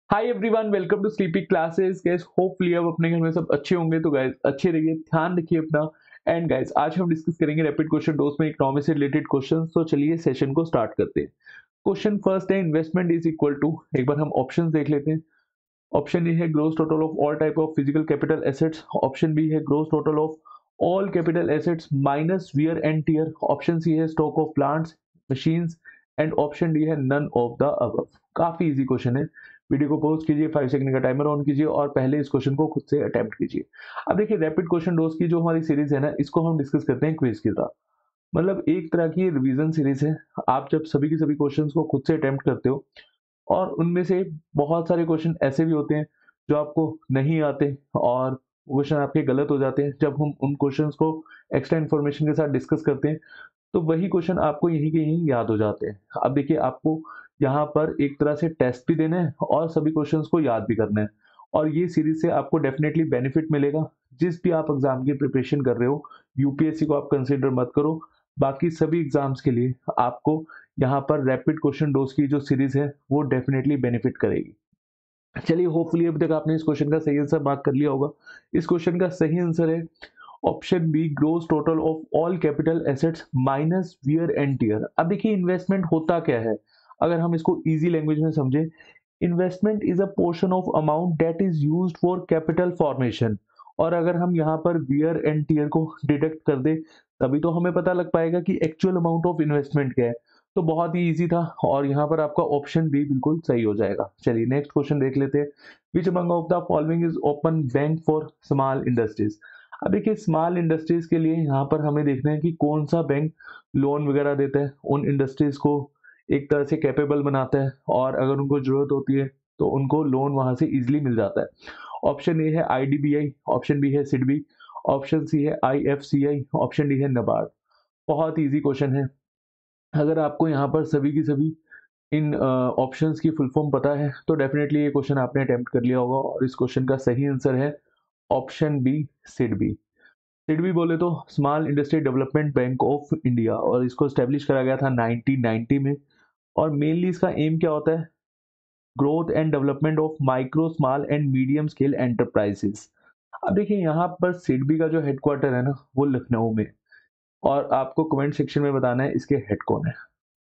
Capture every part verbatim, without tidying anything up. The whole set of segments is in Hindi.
Hi everyone, welcome to Sleepy Classes. Guys hopefully अब अपने घर में सब अच्छे होंगे। तो गाइस अच्छे रहिए, ध्यान रखिए अपना। एंड गाइस आज हम डिस्कस करेंगे रैपिड क्वेश्चन डोज में इकोनॉमी से रिलेटेड क्वेश्चन। तो चलिए सेशन को स्टार्ट करते हैं। क्वेश्चन फर्स्ट है, इन्वेस्टमेंट इज इक्वल टू, एक बार हम ऑप्शन देख लेते हैं। ऑप्शन ए है gross total of all type of physical capital assets. Option B है gross total of all capital assets minus wear and tear. Option C है stock of plants machines. And option D है नन ऑफ द अबव। काफी इजी क्वेश्चन है। वीडियो को पॉज कीजिए, फाइव सेकंड का टाइमर ऑन कीजिए और पहले इस क्वेश्चन को खुद से अटेम्प्ट कीजिए। अब देखिए रैपिड क्वेश्चन डोज की जो हमारी सीरीज है ना, इसको हम डिस्कस करते हैं क्विज की तरह। मतलब एक तरह की रिवीजन सीरीज है। आप जब सभी के सभी क्वेश्चंस को खुद से अटेम्प्ट करते हो और उनमें से बहुत सारे क्वेश्चन ऐसे भी होते हैं जो आपको नहीं आते और क्वेश्चन आपके गलत हो जाते हैं। जब हम उन क्वेश्चंस को एक्स्ट्रा इन्फॉर्मेशन के साथ डिस्कस करते हैं तो वही क्वेश्चन आपको यहीं के यहीं याद हो जाते हैं। अब देखिए आपको यहाँ पर एक तरह से टेस्ट भी देना है और सभी क्वेश्चंस को याद भी करना है। और ये सीरीज से आपको डेफिनेटली बेनिफिट मिलेगा। जिस भी आप एग्जाम की प्रिपरेशन कर रहे हो, यूपीएससी को आप कंसिडर मत करो, बाकी सभी एग्जाम्स के लिए आपको यहाँ पर रैपिड क्वेश्चन डोज की जो सीरीज है वो डेफिनेटली बेनिफिट करेगी। चलिए होपफुली अभी तक आपने इस क्वेश्चन का सही आंसर मार्क कर लिया होगा। इस क्वेश्चन का सही आंसर है option B, gross total of all capital assets minus wear and tear. अब देखिए इन्वेस्टमेंट होता क्या है, अगर हम इसको इजी लैंग्वेज में समझे, investment is a portion of amount that is used for capital formation. और अगर हम यहाँ पर वियर एंड टियर को डिडक्ट कर दे तभी तो हमें पता लग पाएगा कि एक्चुअल अमाउंट ऑफ इन्वेस्टमेंट क्या है। तो बहुत ही इजी था और यहाँ पर आपका ऑप्शन बी बिल्कुल सही हो जाएगा। चलिए नेक्स्ट क्वेश्चन देख लेते हैं। Which among of the following is open bank for small industries. अब देखिए स्मॉल इंडस्ट्रीज के लिए यहाँ पर हमें देखना है कि कौन सा बैंक लोन वगैरह देता है, उन इंडस्ट्रीज को एक तरह से कैपेबल बनाता है और अगर उनको जरूरत होती है तो उनको लोन वहां से इजिली मिल जाता है। ऑप्शन ए है आईडीबीआई, ऑप्शन बी है सिडबी, ऑप्शन सी है आईएफसीआई, ऑप्शन डी है नबार्ड। बहुत इजी क्वेश्चन है। अगर आपको यहाँ पर सभी की सभी इन ऑप्शंस की फुल फॉर्म पता है तो डेफिनेटली ये क्वेश्चन आपने अटेम्प्ट कर लिया होगा। और इस क्वेश्चन का सही आंसर है ऑप्शन बी, सिडबी। सिडबी बोले तो small industry development bank of India, और इसको स्टेब्लिश करा गया था नाइनटीन नाइंटी में। और मेनली इसका एम क्या होता है, growth and development of micro small and medium scale enterprises. अब देखिए यहाँ पर सिडबी का जो हेडक्वार्टर है ना वो लखनऊ में। और आपको कमेंट सेक्शन में बताना है इसके हेड कौन है।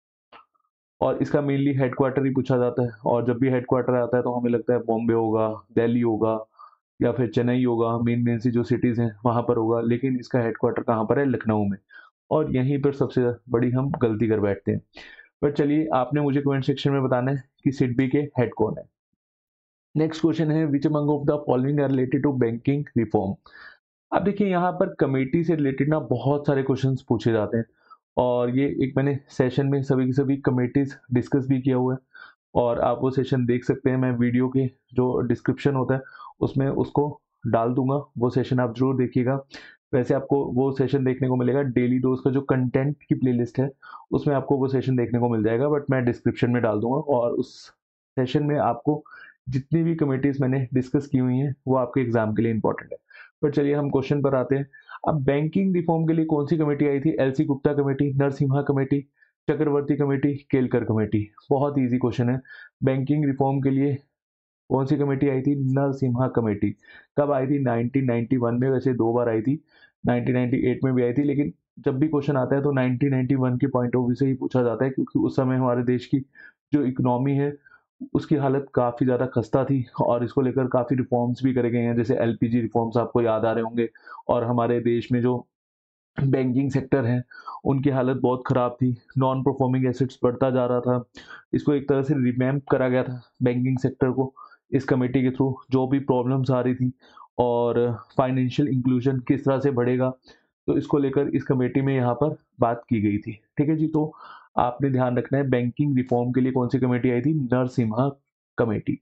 और इसका मेनली हेडक्वार्टर ही पूछा जाता है और जब भी हेडक्वार्टर आता है तो हमें लगता है बॉम्बे होगा, दिल्ली होगा या फिर चेन्नई होगा, मेन मेन सी जो सिटीज हैं वहां पर होगा। लेकिन इसका हेडक्वार्टर कहाँ पर है, लखनऊ में। और यहीं पर सबसे बड़ी हम गलती कर बैठते हैं। पर चलिए आपने मुझे कमेंट सेक्शन में बताना है कि सिडबी के हेड कौन है। नेक्स्ट क्वेश्चन है, which among of the following are related to banking reform. अब देखिए यहाँ पर कमेटी से रिलेटेड ना बहुत सारे क्वेश्चंस पूछे जाते हैं और ये एक मैंने सेशन में सभी की सभी कमेटीज डिस्कस भी किया हुआ है और आप वो सेशन देख सकते हैं। मैं वीडियो के जो डिस्क्रिप्शन होता है उसमें उसको डाल दूंगा, वो सेशन आप जरूर देखिएगा। वैसे आपको वो सेशन देखने को मिलेगा, डेली डोज का जो कंटेंट की प्लेलिस्ट है उसमें आपको वो सेशन देखने को मिल जाएगा, बट मैं डिस्क्रिप्शन में डाल दूंगा। और उस सेशन में आपको जितनी भी कमेटीज मैंने डिस्कस की हुई हैं वो आपके एग्जाम के लिए इंपॉर्टेंट है। पर चलिए हम क्वेश्चन पर आते हैं। अब बैंकिंग रिफॉर्म के लिए कौन सी कमेटी आई थी, LC Gupta committee, Narasimha committee, Chakravarty committee, Kelkar committee. बहुत इजी क्वेश्चन है। बैंकिंग रिफॉर्म के लिए कौन सी कमेटी आई थी, नरसिम्हा कमेटी। कब आई थी, नाइनटीन नाइंटी वन में। वैसे दो बार आई थी, नाइनटीन नाइंटी एट में भी आई थी, लेकिन जब भी क्वेश्चन आता है तो नाइनटीन नाइंटी वन के पॉइंट ऑफ व्यू से ही पूछा जाता है क्योंकि उस समय हमारे देश की जो इकोनॉमी है उसकी हालत काफ़ी ज़्यादा खस्ता थी और इसको लेकर काफ़ी रिफॉर्म्स भी करे गए हैं, जैसे एलपीजी रिफॉर्म्स आपको याद आ रहे होंगे। और हमारे देश में जो बैंकिंग सेक्टर है उनकी हालत बहुत ख़राब थी, नॉन परफॉर्मिंग एसेट्स बढ़ता जा रहा था। इसको एक तरह से रिवैम्प करा गया था बैंकिंग सेक्टर को इस कमेटी के थ्रू, जो भी प्रॉब्लम्स आ रही थी और फाइनेंशियल इंक्लूजन किस तरह से बढ़ेगा, तो इसको लेकर इस कमेटी में यहाँ पर बात की गई थी। ठीक है जी, तो आपने ध्यान रखना है बैंकिंग रिफॉर्म के लिए कौन सी कमेटी आई थी, नरसिम्हा कमेटी।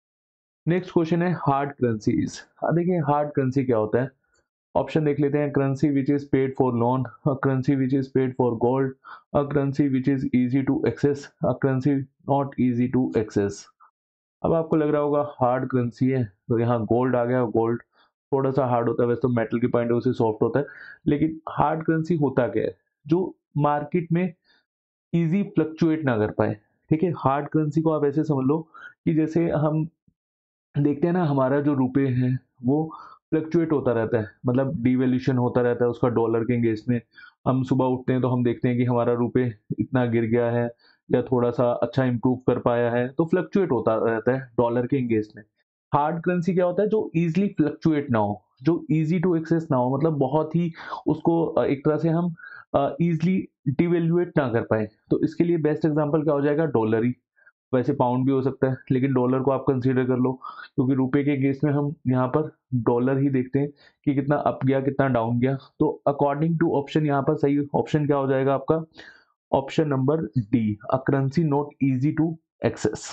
नेक्स्ट क्वेश्चन है हार्ड करेंसीज। देखिए हार्ड करेंसी क्या होता है, ऑप्शन देख लेते हैं। Currency which is paid for loan, a currency which is paid for gold, a currency which is easy to access, a currency not easy to access. अब आपको लग रहा होगा हार्ड करेंसी है तो यहाँ गोल्ड आ गया। गोल्ड थोड़ा सा हार्ड होता है, वैसे तो मेटल के पॉइंट ऑफ व्यू से सॉफ्ट होता है, लेकिन हार्ड करेंसी होता क्या है, जो मार्केट में इजी फ्लक्चुएट ना कर पाए। ठीक है, हार्ड करेंसी को आप ऐसे समझ लो कि जैसे हम देखते हैं ना हमारा जो रुपए है वो फ्लक्चुएट होता रहता है, मतलब डिवैल्यूएशन होता रहता है उसका डॉलर के अगेंस्ट में। हम सुबह उठते हैं तो हम देखते हैं कि हमारा रुपए इतना गिर गया है या थोड़ा-सा अच्छा इम्प्रूव कर पाया है, तो फ्लक्चुएट होता रहता है डॉलर के अगेंस्ट में। हार्ड करेंसी क्या होता है? जो ईज़िली फ्लक्चुएट ना हो, जो ईज़ी टू एक्सेस ना हो, मतलब बहुत ही उसको अ, एक तरह से हम अ, ईज़िली डिवैल्यूएट ना कर पाएँ। तो इसके लिए बेस्ट एग्ज़ाम्पल क्या हो जाएगा? डॉलर ही। वैसे पाउंड भी हो सकता है, लेकिन डॉलर को आप कंसीडर कर लो, क्योंकि रुपए के केस में हम यहाँ पर डॉलर ही देखते हैं कि कितना अप गया, कितना डाउन गया। तो अकॉर्डिंग टू ऑप्शन यहाँ पर सही ऑप्शन क्या हो जाएगा आपका? Option number D, a currency not easy to access.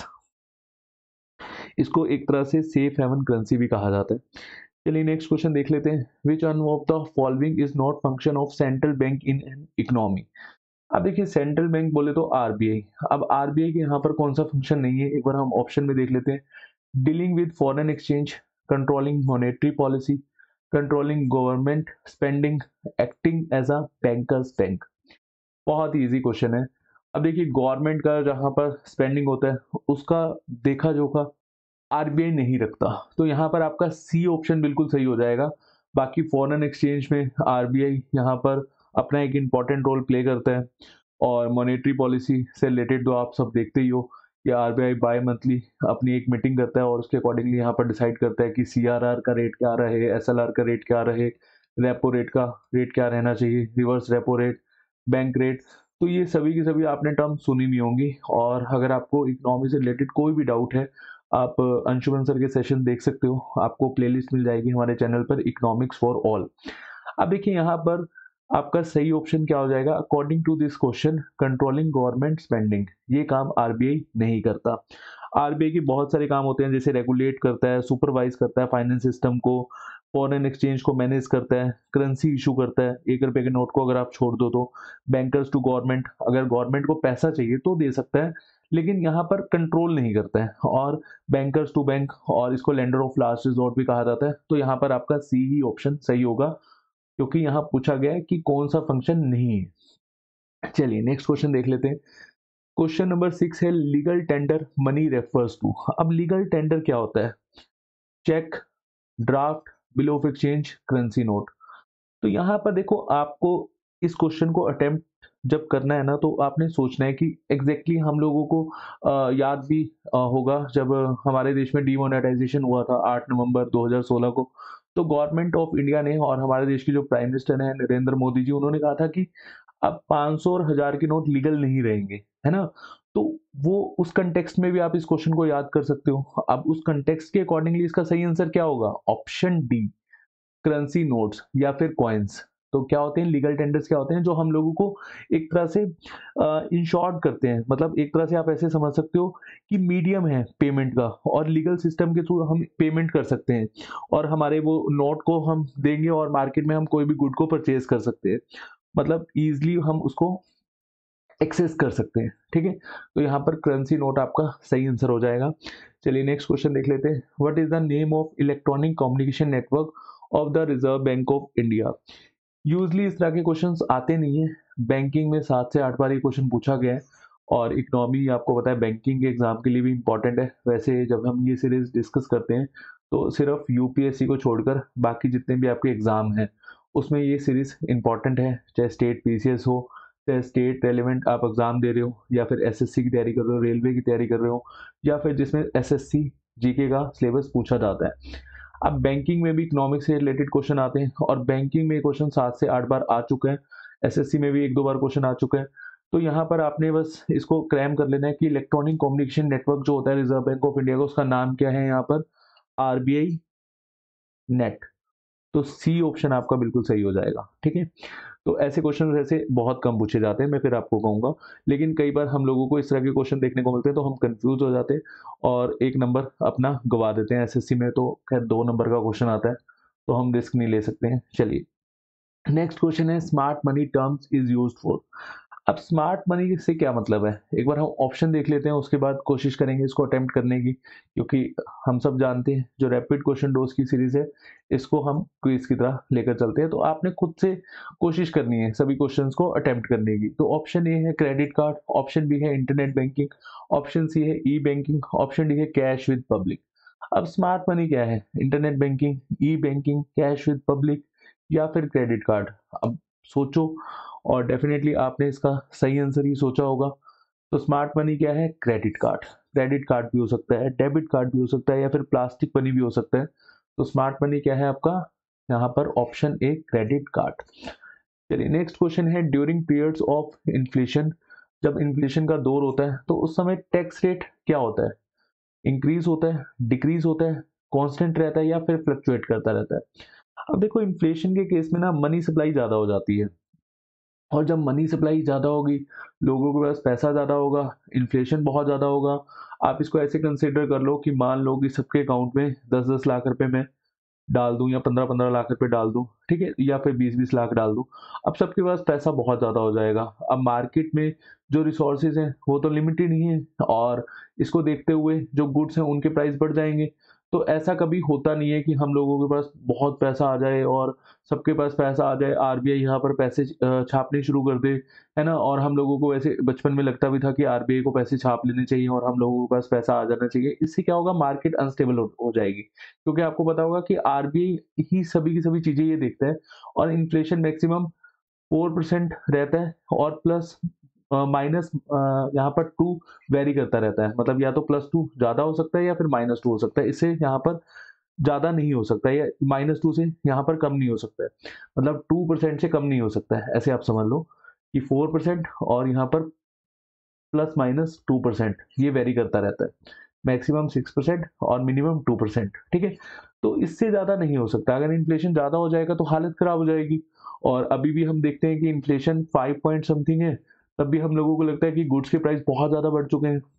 इसको एक तरह से सेफ हेवन करेंसी भी कहा जाता है। चलिए नेक्स्ट क्वेश्चन देख लेते हैं। Which one of the following is not function of central bank in an economy? अब देखिए सेंट्रल बैंक बोले तो आरबीआई। अब आरबीआई के यहाँ पर कौन सा फंक्शन नहीं है, एक बार हम ऑप्शन में देख लेते हैं। Dealing with foreign exchange, controlling monetary policy, controlling government spending, acting as a bankers bank. बहुत ही इजी क्वेश्चन है। अब देखिए गवर्नमेंट का जहाँ पर स्पेंडिंग होता है उसका देखा जोखा आरबीआई नहीं रखता, तो यहाँ पर आपका सी ऑप्शन बिल्कुल सही हो जाएगा। बाकी फॉरेन एक्सचेंज में आरबीआई यहाँ पर अपना एक इम्पॉर्टेंट रोल प्ले करता है, और मॉनेटरी पॉलिसी से रिलेटेड तो आप सब देखते ही हो कि आरबीआई बाय मंथली अपनी एक मीटिंग करता है और उसके अकॉर्डिंगली यहाँ पर डिसाइड करता है कि सीआरआर का रेट क्या रहे, एसएलआर का रेट क्या रहे, रेपो रेट का रेट क्या रहना चाहिए, reverse repo rate, bank rate. तो ये सभी की सभी आपने टर्म सुनी नहीं होंगी, और अगर आपको इकोनॉमी से रिलेटेड कोई भी डाउट है, आप अंशुमन सर के सेशन देख सकते हो, आपको प्लेलिस्ट मिल जाएगी हमारे चैनल पर, इकोनॉमिक्स फॉर ऑल। अब देखिए यहाँ पर आपका सही ऑप्शन क्या हो जाएगा? According to this question, controlling government spending, ये काम आरबीआई नहीं करता। आरबीआई के बहुत सारे काम होते हैं, जैसे रेगुलेट करता है, सुपरवाइज करता है फाइनेंस सिस्टम को, फॉरेन एक्सचेंज को मैनेज करता है, करेंसी इशू करता है, एक रुपए के नोट को अगर आप छोड़ दो तो, बैंकर्स टू गवर्नमेंट, अगर गवर्नमेंट को पैसा चाहिए तो दे सकता है, लेकिन यहाँ पर कंट्रोल नहीं करता है, और बैंकर्स टू बैंक, और इसको लेंडर ऑफ लास्ट रिजॉर्ट भी कहा जाता है। तो यहाँ पर आपका सी ही ऑप्शन सही होगा, क्योंकि यहाँ पूछा गया है कि कौन सा फंक्शन नहीं है। चलिए नेक्स्ट क्वेश्चन देख लेते हैं। क्वेश्चन नंबर सिक्स है, legal tender money refers to. अब लीगल टेंडर क्या होता है? Cheque, draft, bill of exchange, currency note. तो यहाँ पर देखो, आपको इस क्वेश्चन को अटेम्प्ट जब करना है ना, तो आपने सोचना है कि एग्जैक्टली exactly हम लोगों को अ, याद भी अ, होगा जब हमारे देश में डीमोनेटाइजेशन हुआ था आठ नवंबर दो हज़ार सोलह को। तो गवर्नमेंट ऑफ इंडिया ने, और हमारे देश के जो प्राइम मिनिस्टर हैं नरेंद्र मोदी जी, उन्होंने कहा था कि अब पाँच सौ और हजार के नोट लीगल नहीं रहेंगे, है ना? तो वो उस कंटेक्स्ट में भी आप इस क्वेश्चन को याद कर सकते हो। अब उस कंटेक्स्ट के अकॉर्डिंगली इसका सही आंसर क्या होगा? ऑप्शन डी, करेंसी नोट्स या फिर कॉइन्स। तो क्या होते हैं लीगल टेंडर्स? क्या होते हैं? जो हम लोगों को एक तरह से इन शॉर्ट करते हैं, मतलब एक तरह से आप ऐसे समझ सकते हो कि मीडियम है पेमेंट का, और लीगल सिस्टम के थ्रू हम पेमेंट कर सकते हैं, और हमारे वो नोट को हम देंगे और मार्केट में हम कोई भी गुड को परचेज कर सकते हैं, मतलब इजिली हम उसको एक्सेस कर सकते हैं। ठीक है, तो यहाँ पर करेंसी नोट आपका सही आंसर हो जाएगा। चलिए नेक्स्ट क्वेश्चन देख लेते हैं। What is the name of electronic communication network of the reserve bank of India? Usually इस तरह के क्वेश्चंस आते नहीं है, बैंकिंग में सात से आठ बार ये क्वेश्चन पूछा गया है, और इकोनॉमी आपको पता है बैंकिंग के एग्जाम के लिए भी इंपॉर्टेंट है। वैसे जब हम ये सीरीज डिस्कस करते हैं तो सिर्फ यूपीएससी को छोड़कर बाकी जितने भी आपके एग्जाम हैं उसमें ये सीरीज इंपॉर्टेंट है, चाहे स्टेट पीसीएस हो, चाहे स्टेट रेलिवेंट आप एग्जाम दे रहे हो, या फिर एसएससी की तैयारी कर रहे हो, रेलवे की तैयारी कर रहे हो, या फिर जिसमें एसएससी जीके का सिलेबस पूछा जाता है। अब बैंकिंग में भी इकोनॉमिक्स से रिलेटेड क्वेश्चन आते हैं, और बैंकिंग में क्वेश्चन सात से आठ बार आ चुके हैं, एसएससी में भी एक दो बार क्वेश्चन आ चुके हैं। तो यहाँ पर आपने बस इसको क्रैम कर लेना है कि इलेक्ट्रॉनिक कम्युनिकेशन नेटवर्क जो होता है रिजर्व बैंक ऑफ इंडिया का, उसका नाम क्या है यहाँ पर? RBI net. तो सी ऑप्शन आपका बिल्कुल सही हो जाएगा। ठीक है, तो ऐसे क्वेश्चन वैसे बहुत कम पूछे जाते हैं, मैं फिर आपको कहूंगा, लेकिन कई बार हम लोगों को इस तरह के क्वेश्चन देखने को मिलते हैं तो हम कंफ्यूज हो जाते हैं और एक नंबर अपना गवा देते हैं। एसएससी में तो खैर दो नंबर का क्वेश्चन आता है, तो हम रिस्क नहीं ले सकते हैं। चलिए नेक्स्ट क्वेश्चन है, smart money terms is used for. अब स्मार्ट मनी से क्या मतलब है, एक बार हम ऑप्शन देख लेते हैं, उसके बाद कोशिश करेंगे इसको अटेम्प्ट करने की, क्योंकि हम सब जानते हैं जो रैपिड क्वेश्चन डोज की सीरीज है इसको हम क्विज की तरह लेकर चलते हैं, तो आपने खुद से कोशिश करनी है सभी क्वेश्चंस को अटेम्प्ट करने की। तो ऑप्शन ए है क्रेडिट कार्ड, ऑप्शन बी है इंटरनेट बैंकिंग, ऑप्शन सी है ई बैंकिंग, ऑप्शन डी है कैश विद पब्लिक। अब स्मार्ट मनी क्या है? Internet banking, e banking, cash with public या फिर क्रेडिट कार्ड? अब सोचो और डेफिनेटली आपने इसका सही आंसर ही सोचा होगा। तो स्मार्ट मनी क्या है? Credit card. क्रेडिट कार्ड भी हो सकता है, डेबिट कार्ड भी हो सकता है या फिर प्लास्टिक मनी भी हो सकता है। तो स्मार्ट मनी क्या है आपका? यहाँ पर ऑप्शन ए क्रेडिट कार्ड। चलिए नेक्स्ट क्वेश्चन है, ड्यूरिंग पीरियड्स ऑफ इन्फ्लेशन, जब इन्फ्लेशन का दौर होता है तो उस समय टैक्स रेट क्या होता है? इंक्रीज होता है, डिक्रीज होता है, कांस्टेंट रहता है या फिर फ्लक्चुएट करता रहता है? अब देखो इन्फ्लेशन के केस में ना मनी सप्लाई ज़्यादा हो जाती है, और जब मनी सप्लाई ज़्यादा होगी, लोगों के पास पैसा ज़्यादा होगा, इन्फ्लेशन बहुत ज़्यादा होगा। आप इसको ऐसे कंसिडर कर लो कि मान लो कि सबके अकाउंट में दस दस लाख रुपए मैं डाल दूँ या पंद्रह पंद्रह लाख रुपए डाल दूँ, ठीक है? या फिर बीस बीस लाख डाल दूँ। अब सबके पास पैसा बहुत ज़्यादा हो जाएगा। अब मार्केट में जो रिसोर्सेज़ हैं, वो तो लिमिटेड ही हैं, और इसको देखते हुए जो गुड्स हैं, उनके प्राइस बढ़ जाएँगे। तो ऐसा कभी होता नहीं है कि हम लोगों के पास बहुत पैसा आ जाए और सबके पास पैसा आ जाए, आरबीआई यहाँ पर पैसे अ, छापने शुरू कर दे, है ना? और हम लोगों को वैसे बचपन में लगता भी था कि आरबीआई को पैसे छाप लेने चाहिए और हम लोगों के पास पैसा आ जाना चाहिए। इससे क्या होगा? मार्केट अनस्टेबल हो हो जाएगी। क्योंकि आपको पता होगा कि आरबीआई ही सभी की सभी चीज़ें ये देखता है, और इन्फ्लेशन मैक्सिमम फोर परसेंट रहता है, और प्लस अ, माइनस अ, यहाँ पर टू वेरी करता रहता है। मतलब या तो प्लस टू ज़्यादा हो सकता है या फिर माइनस टू हो सकता है। इससे यहाँ पर ज़्यादा नहीं हो सकता है, या माइनस टू से यहाँ पर कम नहीं हो सकता है। मतलब टू परसेंट से कम नहीं हो सकता है। ऐसे आप समझ लो कि फोर परसेंट और यहाँ पर प्लस माइनस टू परसेंट ये वेरी करता रहता है। मैक्सिमम सिक्स परसेंट और मिनिमम टू परसेंट, ठीक है? तो इससे ज़्यादा नहीं हो सकता। अगर इन्फ्लेशन ज़्यादा हो जाएगा तो हालत खराब हो जाएगी। और अभी भी हम देखते हैं कि इन्फ्लेशन फाइव पॉइंट समथिंग है, तब भी हम लोगों को लगता है कि गुड्स के प्राइस बहुत ज़्यादा बढ़ चुके हैं।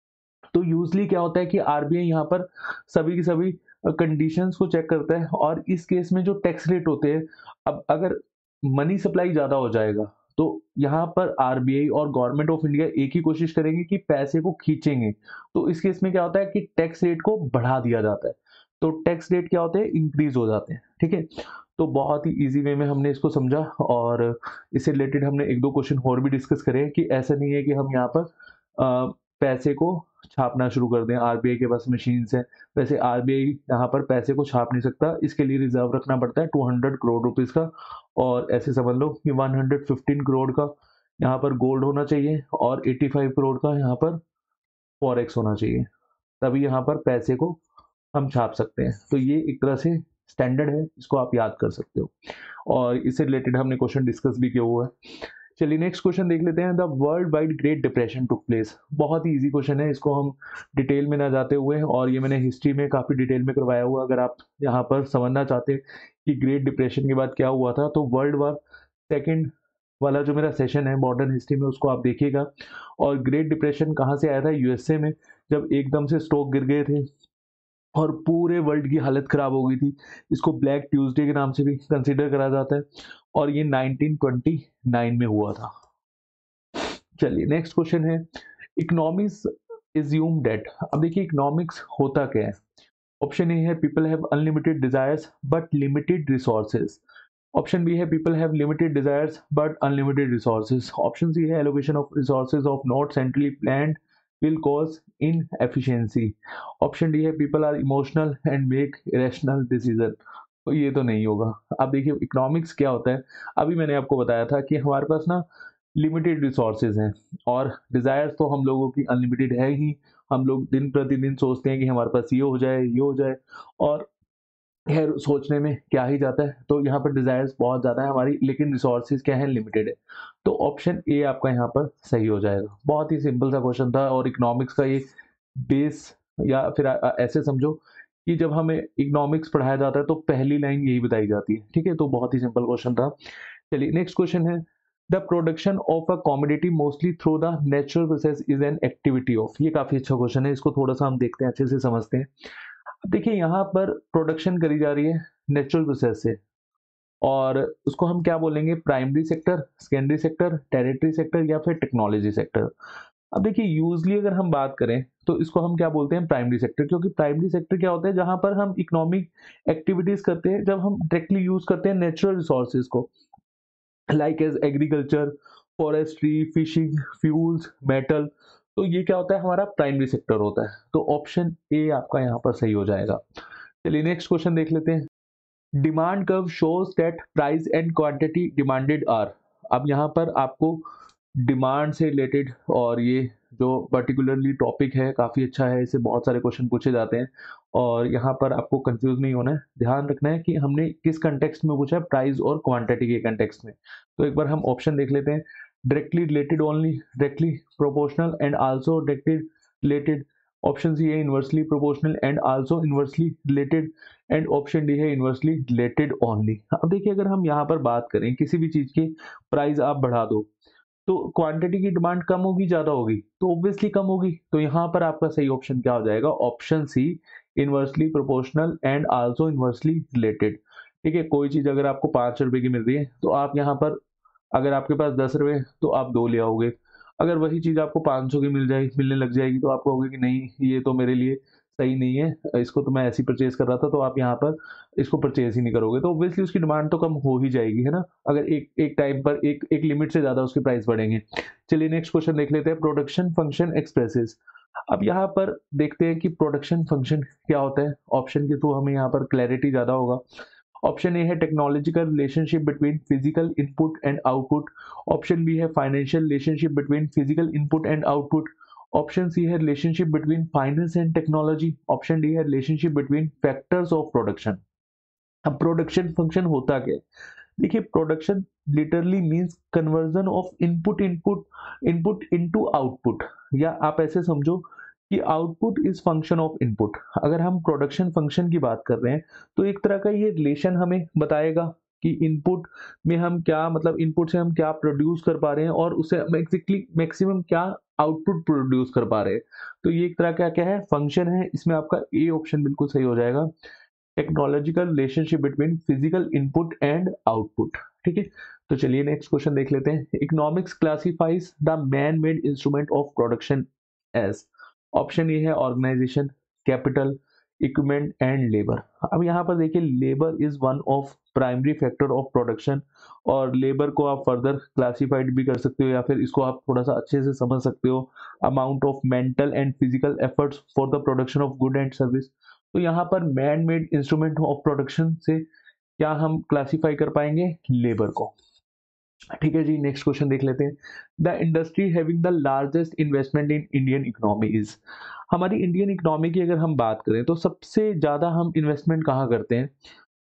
तो यूज़ुअली क्या होता है कि आरबीआई यहाँ पर सभी की सभी अ, कंडीशंस को चेक करता है, और इस केस में जो टैक्स रेट होते हैं, अब अगर मनी सप्लाई ज़्यादा हो जाएगा, तो यहाँ पर आरबीआई और गवर्नमेंट ऑफ इंडिया एक ही कोशिश करेंगे कि पैसे को खींचेंगे। तो इस केस में क्या होता है कि टैक्स रेट को बढ़ा दिया जाता है। तो टैक्स रेट क्या होते हैं? इंक्रीज़ हो जाते हैं, ठीक है? तो बहुत ही ईज़ी वे में हमने इसको समझा, और इससे रिलेटेड हमने एक दो क्वेश्चन और भी डिस्कस करे कि ऐसा नहीं है कि हम यहाँ पर अ, पैसे को छापना शुरू कर दें, आरबीआई के पास मशीन्स हैं। वैसे आरबीआई यहाँ पर पैसे को छाप नहीं सकता, इसके लिए रिज़र्व रखना पड़ता है टू हंड्रेड करोड़ रुपीज़ का, और ऐसे समझ लो कि वन हंड्रेड फिफ्टीन करोड़ का यहाँ पर गोल्ड होना चाहिए, और एटी फाइव करोड़ का यहाँ पर फॉरेक्स होना चाहिए। तभी यहाँ पर पैसे को हम छाप सकते हैं। तो ये एक तरह से स्टैंडर्ड है, इसको आप याद कर सकते हो, और इससे रिलेटेड हमने क्वेश्चन डिस्कस भी किया हुआ है। चलिए नेक्स्ट क्वेश्चन देख लेते हैं। The world wide great depression took place. बहुत ही इजी क्वेश्चन है, इसको हम डिटेल में ना जाते हुए, और ये मैंने हिस्ट्री में काफ़ी डिटेल में करवाया हुआ। अगर आप यहाँ पर समझना चाहते हैं कि ग्रेट डिप्रेशन के बाद क्या हुआ था, तो वर्ल्ड वार सेकेंड वाला जो मेरा सेशन है मॉडर्न हिस्ट्री में, उसको आप देखिएगा। और ग्रेट डिप्रेशन कहाँ से आया था? यूएसए में, जब एकदम से स्टॉक गिर गए थे और पूरे वर्ल्ड की हालत खराब हो गई थी। इसको ब्लैक ट्यूसडे के नाम से भी कंसीडर करा जाता है, और ये नाइनटीन ट्वेंटी नाइन में हुआ था। चलिए नेक्स्ट क्वेश्चन है, इकोनॉमिक्स इज्यूम डेट। अब देखिए इकोनॉमिक्स होता क्या है? ऑप्शन ए है people have unlimited desires but limited resources. Option B है people have limited desires but unlimited resources. Option C है allocation of resources of not centrally planned will cause inefficiency। Option D है people are emotional and make irrational decision. तो ये तो नहीं होगा। अब देखिए इकोनॉमिक्स क्या होता है, अभी मैंने आपको बताया था कि हमारे पास ना लिमिटेड रिसोर्सेज हैं, और डिज़ायर्स तो हम लोगों की अनलिमिटेड है ही। हम लोग दिन प्रतिदिन सोचते हैं कि हमारे पास ये हो जाए, ये हो जाए, और खैर सोचने में क्या ही जाता है। तो यहाँ पर डिज़ायर्स बहुत ज़्यादा है हमारी, लेकिन रिसोर्सेज क्या है? लिमिटेड है। तो ऑप्शन ए आपका यहाँ पर सही हो जाएगा। बहुत ही सिंपल सा क्वेश्चन था, और इकोनॉमिक्स का ये बेस, या फिर अ, ऐसे समझो कि जब हमें इकोनॉमिक्स पढ़ाया जाता है तो पहली लाइन यही बताई जाती है, ठीक है? तो बहुत ही सिंपल क्वेश्चन था। चलिए नेक्स्ट क्वेश्चन है, the production of a commodity mostly through the natural process is an activity of. ये काफी अच्छा क्वेश्चन है, इसको थोड़ा सा हम देखते हैं, अच्छे से समझते हैं। देखिए यहाँ पर प्रोडक्शन करी जा रही है नेचुरल प्रोसेस से, और उसको हम क्या बोलेंगे? Primary sector, secondary sector, tertiary sector, या फिर टेक्नोलॉजी सेक्टर। अब देखिए यूजली अगर हम बात करें तो इसको हम क्या बोलते हैं? Primary sector. क्योंकि प्राइमरी सेक्टर क्या होता है? जहां पर हम इकोनॉमिक एक्टिविटीज करते हैं, जब हम डायरेक्टली यूज करते हैं नेचुरल रिसोर्सेज को, like as agriculture, forestry, fishing, fuels, metal. तो ये क्या होता है, हमारा प्राइमरी सेक्टर होता है। तो ऑप्शन ए आपका यहाँ पर सही हो जाएगा। चलिए नेक्स्ट क्वेश्चन देख लेते हैं। Demand curve shows that price and quantity demanded are. अब यहाँ पर आपको डिमांड से रिलेटेड और ये जो पर्टिकुलरली टॉपिक है काफ़ी अच्छा है, इससे बहुत सारे क्वेश्चन पूछे जाते हैं और यहाँ पर आपको कंफ्यूज नहीं होना है, ध्यान रखना है कि हमने किस कंटेक्स्ट में पूछा है, प्राइस और क्वांटिटी के कंटेक्स्ट में। तो एक बार हम ऑप्शन देख लेते हैं। Directly related only, directly proportional and also directly related, option C है inversely proportional and also inversely related, and option D है इन्वर्सली रिलेटेड ओनली। अब देखिए अगर हम यहाँ पर बात करें किसी भी चीज की प्राइस आप बढ़ा दो तो क्वांटिटी की डिमांड कम होगी ज्यादा होगी, तो ऑब्वियसली कम होगी। तो यहाँ पर आपका सही ऑप्शन क्या हो जाएगा, option C inversely proportional and also inversely related. ठीक है, कोई चीज अगर आपको पांच रुपए की मिल रही है तो आप यहाँ पर अगर आपके पास दस रुपए तो आप दो ले आओगे। अगर वही चीज आपको पाँच सौ की मिल जाए मिलने लग जाएगी तो आप कहोगे कि नहीं ये तो मेरे लिए सही नहीं है, इसको तो मैं ऐसे ही परचेज कर रहा था, तो आप यहाँ पर इसको परचेज ही नहीं करोगे। तो ऑब्वियसली उसकी डिमांड तो कम हो ही जाएगी, है ना, अगर एक एक टाइम पर एक एक लिमिट से ज्यादा उसके प्राइस बढ़ेंगे। चलिए नेक्स्ट क्वेश्चन देख लेते हैं। Production function expresses. अब यहाँ पर देखते हैं कि प्रोडक्शन फंक्शन क्या होता है। ऑप्शन के थ्रू हमें यहाँ पर क्लैरिटी ज्यादा होगा। ऑप्शन ए है technological relationship between physical input and output. Option B है financial relationship between physical input and output. Option C है relationship between finance and technology. Option D है relationship between factors of production. अब प्रोडक्शन फंक्शन होता क्या है, देखिए production literally means conversion of input input input into output, या आप ऐसे समझो कि output is function of input. अगर हम प्रोडक्शन फंक्शन की बात कर रहे हैं तो एक तरह का ये रिलेशन हमें बताएगा कि इनपुट में हम क्या, मतलब इनपुट से हम क्या प्रोड्यूस कर पा रहे हैं और उससे हम एग्जैक्टली मैक्सिमम क्या आउटपुट प्रोड्यूस कर पा रहे हैं। तो ये एक तरह का क्या है, फंक्शन है। इसमें आपका ए ऑप्शन बिल्कुल सही हो जाएगा, technological relationship between physical input and output. ठीक है, तो चलिए नेक्स्ट क्वेश्चन देख लेते हैं। Economics classifies the man made instrument of production as. Option A है organisation, capital, equipment and labour. अब यहाँ पर देखिए labour is one of primary factor of production, और लेबर को आप फर्दर क्लासिफाइड भी कर सकते हो या फिर इसको आप थोड़ा सा अच्छे से समझ सकते हो, amount of mental and physical efforts for the production of good and service. तो यहाँ पर man made instrument of production से क्या हम क्लासिफाई कर पाएंगे, लेबर को। ठीक है जी, नेक्स्ट क्वेश्चन देख लेते हैं। The industry having the largest investment in Indian economy is. हमारी इंडियन इकोनॉमी की अगर हम बात करें तो सबसे ज्यादा हम इन्वेस्टमेंट कहाँ करते हैं,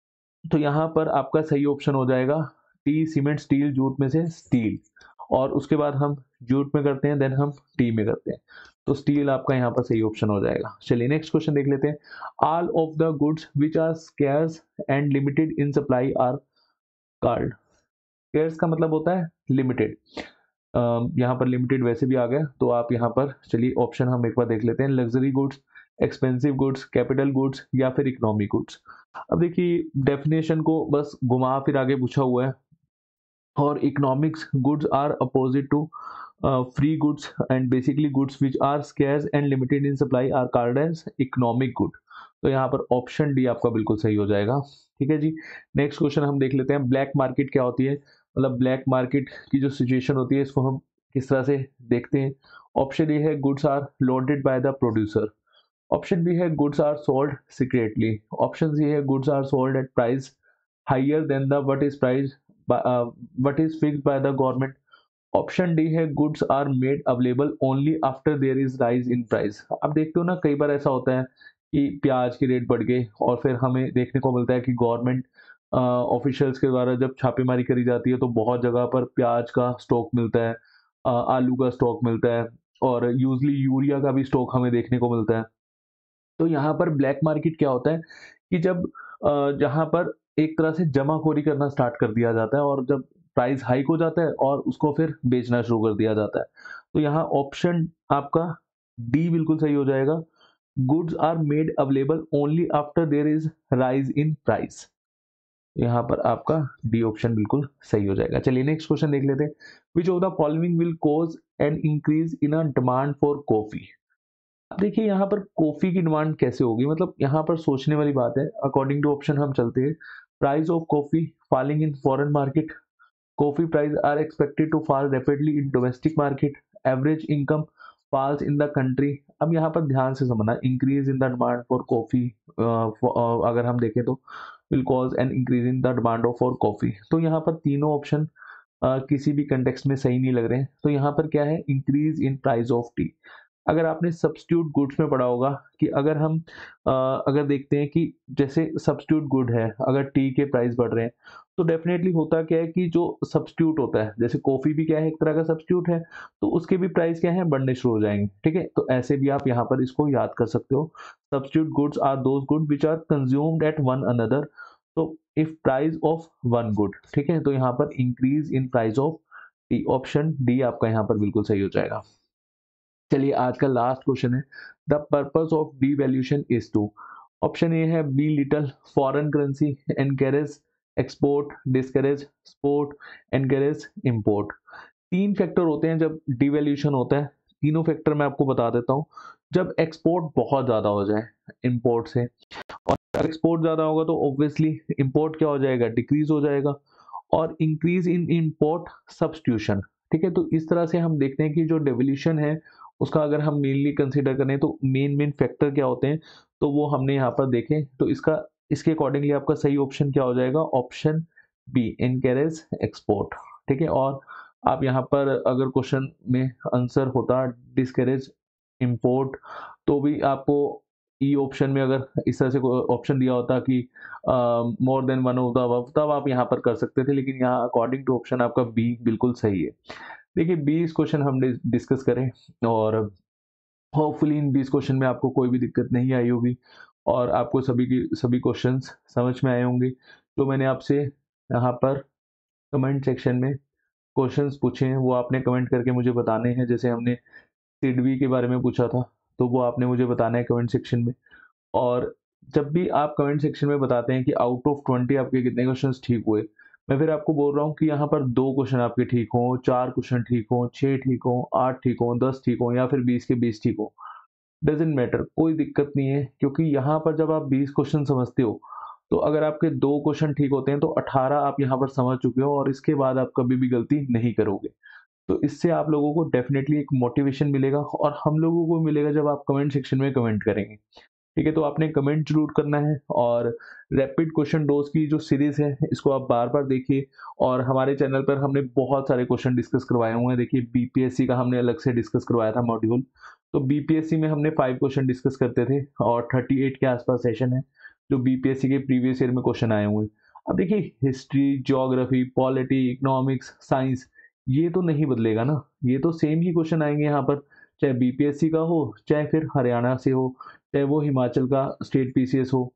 तो यहाँ पर आपका सही ऑप्शन हो जाएगा टी, सीमेंट, स्टील, जूट में से स्टील, और उसके बाद हम जूट में करते हैं, देन हम टी में करते हैं, तो स्टील आपका यहाँ पर सही ऑप्शन हो जाएगा। चलिए नेक्स्ट क्वेश्चन देख लेते हैं। All of the goods which are scarce and limited in supply are called. Scarce का मतलब होता है लिमिटेड, यहाँ पर लिमिटेड वैसे भी आ गया, तो आप यहाँ पर चलिए ऑप्शन हम एक बार देख लेते हैं। Luxury goods, expensive goods, capital goods या फिर इकोनॉमिक गुड्स। अब देखिए डेफिनेशन को बस घुमा फिर आगे पूछा हुआ है, और economics goods are opposite to free goods and basically goods which are scarce and limited in supply are called as economic good. तो यहाँ पर ऑप्शन डी आपका बिल्कुल सही हो जाएगा। ठीक है जी, नेक्स्ट क्वेश्चन हम देख लेते हैं। ब्लैक मार्केट क्या होती है, मतलब ब्लैक मार्केट की जो सिचुएशन होती है इसको हम किस तरह से देखते हैं। ऑप्शन ए है goods are loaded by the producer. Option B है goods are sold secretly. Option C है goods are sold at price higher than the what is price what is fixed by the government. Option D है goods are made available only after there is rise in price. अब देखते हो ना कई बार ऐसा होता है कि प्याज के रेट बढ़ गए और फिर हमें देखने को मिलता है कि गवर्नमेंट ऑफिशियल्स के द्वारा जब छापेमारी करी जाती है तो बहुत जगह पर प्याज का स्टॉक मिलता है, अ, आलू का स्टॉक मिलता है, और यूजली यूरिया का भी स्टॉक हमें देखने को मिलता है। तो यहाँ पर ब्लैक मार्केट क्या होता है कि जब अ, जहाँ पर एक तरह से जमाखोरी करना स्टार्ट कर दिया जाता है और जब प्राइस हाइक हो जाता है और उसको फिर बेचना शुरू कर दिया जाता है। तो यहाँ ऑप्शन आपका डी बिल्कुल सही हो जाएगा, goods are made available only after there is rise in price. यहाँ पर आपका डी ऑप्शन बिल्कुल सही हो जाएगा। चलिए नेक्स्ट क्वेश्चन देख लेते हैं। Which of the following will cause an increase in a demand for coffee. अब देखिए यहाँ पर कॉफी की डिमांड कैसे होगी, मतलब यहाँ पर सोचने वाली बात है। अकॉर्डिंग टू ऑप्शन हम चलते हैं। Price of coffee falling in foreign market, coffee price are expected to fall rapidly in domestic market, average income, falls in the country. अब यहाँ पर ध्यान से समझना, increase in the demand for coffee, अगर हम देखें तो will cause an increase in the demand for coffee. तो यहाँ पर तीनों ऑप्शन uh, किसी भी कंटेक्स्ट में सही नहीं लग रहे हैं। तो यहाँ पर क्या है, increase in price of tea. अगर आपने सब्स्टिट्यूट गुड्स में पढ़ा होगा कि अगर हम अ, अगर देखते हैं कि जैसे सब्स्टिट्यूट गुड है, अगर टी के प्राइस बढ़ रहे हैं, तो डेफिनेटली होता क्या है कि जो सब्स्टिट्यूट होता है, जैसे कॉफ़ी भी क्या है, एक तरह का सब्स्टिट्यूट है, तो उसके भी प्राइस क्या है, बढ़ने शुरू हो जाएंगे। ठीक है, तो ऐसे भी आप यहाँ पर इसको याद कर सकते हो। Substitute goods are those good which are consumed at one another, तो if price of one good. ठीक है, तो यहाँ पर increase in price of tea, option D आपका यहाँ पर बिल्कुल सही हो जाएगा। चलिए आज का लास्ट क्वेश्चन है, the purpose of devaluation is to. Option A है belittle foreign currency, encourage export, discourage export, encourage import. तीन फैक्टर होते हैं जब डिवैल्यूएशन होता है। तीनों फैक्टर मैं आपको बता देता हूँ। जब एक्सपोर्ट बहुत ज़्यादा हो जाए इंपोर्ट से, और अगर एक्सपोर्ट ज़्यादा होगा तो ऑब्वियसली इंपोर्ट क्या हो जाएगा, डिक्रीज हो जाएगा। और इंक्रीज इन इंपोर्ट सब्स्टिट्यूशन। ठीक है, तो इस तरह से हम देखते हैं कि जो डिवैल्यूएशन है उसका अगर हम मेनली कंसीडर करें तो मेन मेन फैक्टर क्या होते हैं, तो वो हमने यहाँ पर देखे। तो इसका इसके अकॉर्डिंगली आपका सही ऑप्शन क्या हो जाएगा, ऑप्शन बी, इनकरेज एक्सपोर्ट। ठीक है, और आप यहाँ पर अगर क्वेश्चन में आंसर होता डिस्करेज इंपोर्ट, तो भी आपको ई ऑप्शन में अगर इस तरह से ऑप्शन दिया होता कि more than one of the above, तब आप यहाँ पर कर सकते थे। लेकिन यहाँ अकॉर्डिंग टू ऑप्शन आपका बी बिल्कुल सही है। देखिए बीस क्वेश्चन हम डिस्कस करें, और होपफुली इन बीस क्वेश्चन में आपको कोई भी दिक्कत नहीं आई होगी, और आपको सभी की सभी क्वेश्चंस समझ में आए होंगे। तो मैंने आपसे यहाँ पर कमेंट सेक्शन में क्वेश्चंस पूछे हैं, वो आपने कमेंट करके मुझे बताने हैं। जैसे हमने सिडवी के बारे में पूछा था, तो वो आपने मुझे बताना है कमेंट सेक्शन में। और जब भी आप कमेंट सेक्शन में बताते हैं कि आउट ऑफ ट्वेंटी आपके कितने क्वेश्चंस ठीक हुए, मैं फिर आपको बोल रहा हूँ कि यहाँ पर दो क्वेश्चन आपके ठीक हों, चार क्वेश्चन ठीक हों, छः ठीक हों, आठ ठीक हों, दस ठीक हों, या फिर बीस के बीस ठीक हों, डजेंट मैटर, कोई दिक्कत नहीं है। क्योंकि यहाँ पर जब आप बीस क्वेश्चन समझते हो, तो अगर आपके दो क्वेश्चन ठीक होते हैं तो अठारह आप यहाँ पर समझ चुके हो, और इसके बाद आप कभी भी गलती नहीं करोगे। तो इससे आप लोगों को डेफिनेटली एक मोटिवेशन मिलेगा, और हम लोगों को मिलेगा जब आप कमेंट सेक्शन में कमेंट करेंगे। ठीक है, तो आपने कमेंट जरूर करना है। और रैपिड क्वेश्चन डोज की जो सीरीज है इसको आप बार बार देखिए। और हमारे चैनल पर हमने बहुत सारे क्वेश्चन डिस्कस करवाए हुए हैं। देखिए बीपीएससी का हमने अलग से डिस्कस करवाया था मॉड्यूल, तो बीपीएससी में हमने फाइव क्वेश्चन डिस्कस करते थे, और थर्टी एट के आसपास सेशन है जो बीपीएससी के प्रीवियस ईयर में क्वेश्चन आए हुए हैं। अब देखिए history, geography, polity, economics, science, ये तो नहीं बदलेगा ना, ये तो सेम ही क्वेश्चन आएंगे यहाँ पर, चाहे बीपीएससी का हो, चाहे फिर हरियाणा से हो, चाहे वो हिमाचल का स्टेट पीसीएस हो।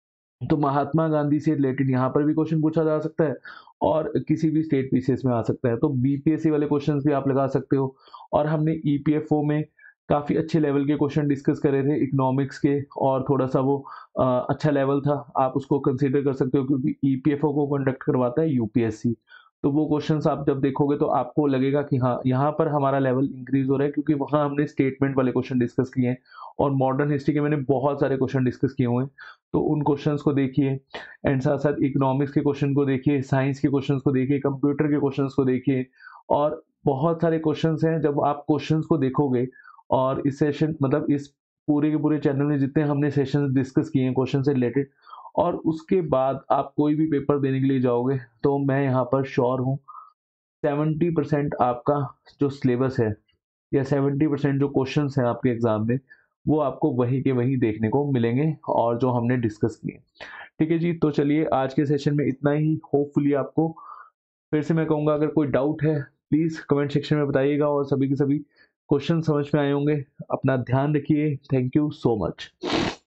तो महात्मा गांधी से रिलेटेड यहाँ पर भी क्वेश्चन पूछा जा सकता है, और किसी भी स्टेट पीसीएस में आ सकता है। तो बीपीएससी वाले क्वेश्चंस भी आप लगा सकते हो। और हमने ईपीएफओ में काफ़ी अच्छे लेवल के क्वेश्चन डिस्कस करे थे इकोनॉमिक्स के, और थोड़ा सा वो अ, अच्छा लेवल था, आप उसको कंसीडर कर सकते हो, क्योंकि ईपीएफओ को कंडक्ट करवाता है यूपीएससी। तो वो क्वेश्चंस आप जब देखोगे तो आपको लगेगा कि हाँ यहाँ पर हमारा लेवल इंक्रीज हो रहा है, क्योंकि वहाँ हमने स्टेटमेंट वाले क्वेश्चन डिस्कस किए हैं, और मॉडर्न हिस्ट्री के मैंने बहुत सारे क्वेश्चन डिस्कस किए हुए हैं। तो उन क्वेश्चंस को देखिए, एंड साथ साथ इकोनॉमिक्स के क्वेश्चन को देखिए, साइंस के क्वेश्चंस को देखिए, कंप्यूटर के क्वेश्चंस को देखिए, और बहुत सारे क्वेश्चंस हैं। जब आप क्वेश्चंस को देखोगे, और इस सेशन मतलब इस पूरे के पूरे चैनल में जितने हमने सेशन डिस्कस किए हैं क्वेश्चन से रिलेटेड, और उसके बाद आप कोई भी पेपर देने के लिए जाओगे, तो मैं यहाँ पर श्योर हूँ सेवेंटी परसेंट आपका जो सिलेबस है, या सेवेंटी परसेंट जो क्वेश्चंस हैं आपके एग्जाम में, वो आपको वही के वही देखने को मिलेंगे, और जो हमने डिस्कस किए। ठीक है जी, तो चलिए आज के सेशन में इतना ही। होपफुली आपको, फिर से मैं कहूँगा, अगर कोई डाउट है प्लीज़ कमेंट सेक्शन में बताइएगा, और सभी के सभी क्वेश्चन समझ में आए होंगे। अपना ध्यान रखिए। Thank you so much.